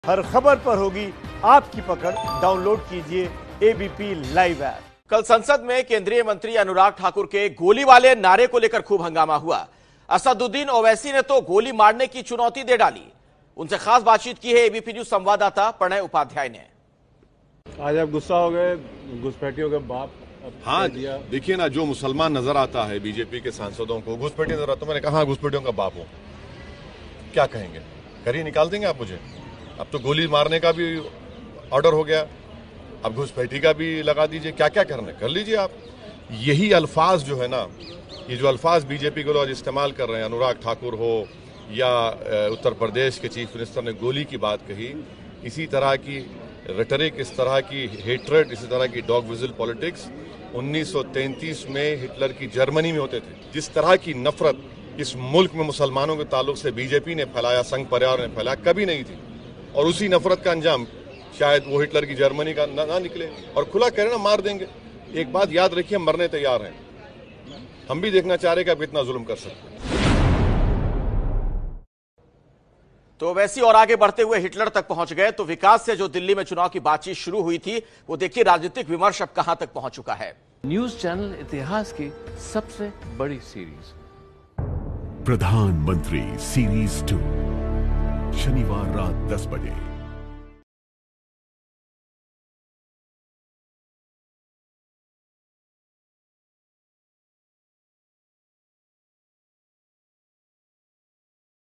हर खबर पर होगी आपकी पकड़। डाउनलोड कीजिए एबीपी लाइव ऐप। कल संसद में केंद्रीय मंत्री अनुराग ठाकुर के गोली वाले नारे को लेकर खूब हंगामा हुआ। असदुद्दीन ओवैसी ने तो गोली मारने की चुनौती दे डाली। उनसे खास बातचीत की है एबीपी न्यूज संवाददाता प्रणय उपाध्याय ने। आज आप गुस्सा हो गए, घुसपैठियों के बाप। हाँ, देखिए ना, जो मुसलमान नजर आता है बीजेपी के सांसदों को घुसपैठी नजर आता है। मैंने कहा घुसपैठियों का बाप हो, क्या कहेंगे? करिए, निकाल देंगे आप मुझे। अब तो गोली मारने का भी ऑर्डर हो गया, अब घुसपैठी का भी लगा दीजिए। क्या क्या करना कर लीजिए आप। यही अल्फाज जो है ना, ये जो अल्फाज बीजेपी के लोग इस्तेमाल कर रहे हैं, अनुराग ठाकुर हो या उत्तर प्रदेश के चीफ मिनिस्टर ने गोली की बात कही, इसी तरह की रेटरिक, इस तरह की हेट्रेड, इसी तरह की डॉग विजिल पॉलिटिक्स 1933 में हिटलर की जर्मनी में होते थे। जिस तरह की नफरत इस मुल्क में मुसलमानों के ताल्लुक से बीजेपी ने फैलाया, संघ परिवार ने फैलाया, कभी नहीं थी। और उसी नफरत का अंजाम शायद वो हिटलर की जर्मनी का ना निकले। और खुला कह रहे ना, मार देंगे। एक बात याद रखिए, हम मरने तैयार हैं। हम भी देखना चाह रहे कि आप इतना जुल्म कर सकते हैं। तो वैसी और आगे बढ़ते हुए हिटलर तक पहुंच गए तो विकास से जो दिल्ली में चुनाव की बातचीत शुरू हुई थी, वो देखिए राजनीतिक विमर्श अब कहां तक पहुंच चुका है। न्यूज चैनल इतिहास की सबसे बड़ी सीरीज प्रधानमंत्री सीरीज 2 शनिवार रात 10 बजे।